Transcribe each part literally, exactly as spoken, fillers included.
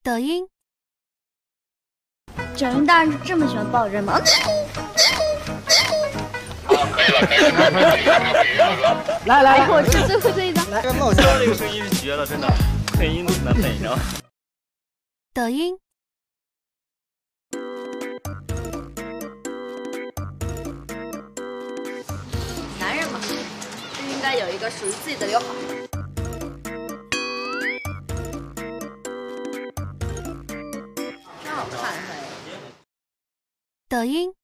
抖音。 蒋云大人这么喜欢抱人吗？ 来来来， 我吃最后这一张。 来， 这冒笑这个声音是绝了，真的，配音都难配，你知道吗？ 抖音。 男人嘛，就应该有一个属于自己的刘海。真好看嘿！ 抖音。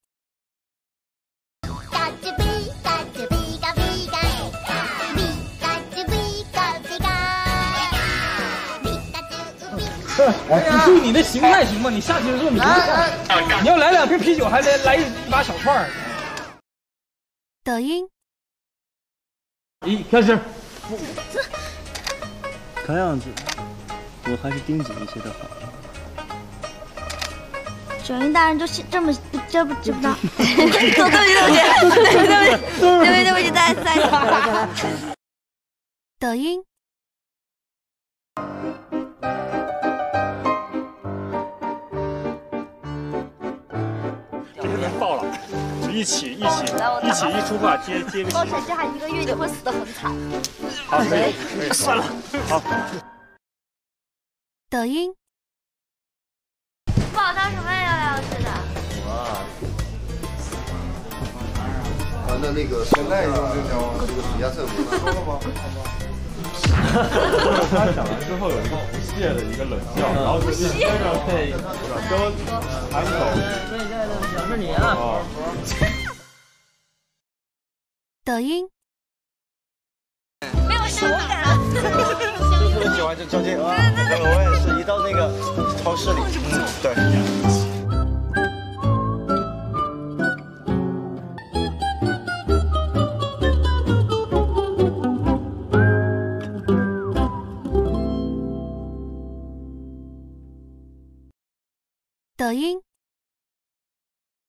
你注意你的形态行吗？你下去的时候你不看，你要来两瓶啤酒，还来来一一把小串儿。 抖音。 一开始。 看样子，我还是盯紧一些的好。 蒋云大人就这么这不知不道。对不起，对不起，对不起，对不起，对不起，对不起，再再再。 抖音。 这个人爆了，就一起一起一起一出话接接个。 高产这还一个月就会死得很惨。 好，可以，可以，算了，好。 抖音。 不好当什么呀，姚老师的？ 啊，那那个现在用这条这个暑假测不说了吗？ 他讲完之后有一个不屑的一个冷笑，然后就是跟着配跟韩总， 对对对，表示你啊。 抖音。 没有手感。 就特别喜欢这交接啊，我也是一到那个超市里，嗯，对。 抖音。